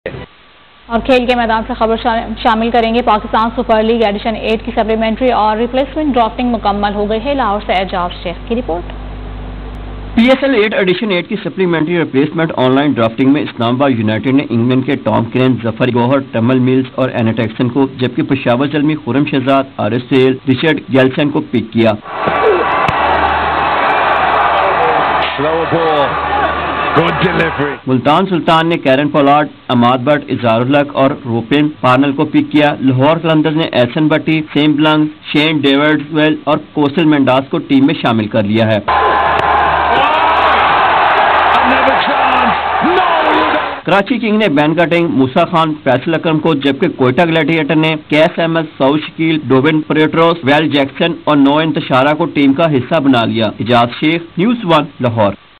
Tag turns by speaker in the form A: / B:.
A: और खेल के मैदान से खबर शामिल करेंगे। पाकिस्तान सुपर लीग एडिशन 8 की सप्लीमेंट्री और रिप्लेसमेंट ड्राफ्टिंग मुकम्मल हो गई है। लाहौर से एजाज शेख की रिपोर्ट।
B: PSL 8 एडिशन 8 की सप्लीमेंट्री रिप्लेसमेंट ऑनलाइन ड्राफ्टिंग में इस्लामाबाद यूनाइटेड ने इंग्लैंड के Tom Crane, Zafar Gohar, Tymal Mills और एनेट एक्सन को, जबकि पेशावर जलमी, खुरम शहजाद, आरिफ सेल, रिचर्ड गैल्सन को पिक किया। मुल्तान सुल्तान ने कैरन पोलार्ड, अमाद बट, इज़हारुल हक और रोपिन पार्नल को पिक किया। लाहौर कलंदर्स ने Ehsan Bhatti, Sam Billings, Shane Dadswell और कोसल मेंडास को टीम में शामिल कर लिया है। कराची किंग ने बैन कटिंग, मूसा खान, फैसल अकरम को, जबकि कोयटा ग्लैडिएटर ने Qais Ahmad, Saud Shakeel, Dwaine Pretorius, Will Jackson और नो इंतशारा को टीम का हिस्सा बना लिया। एजाज शेख, न्यूज़ 1, लाहौर।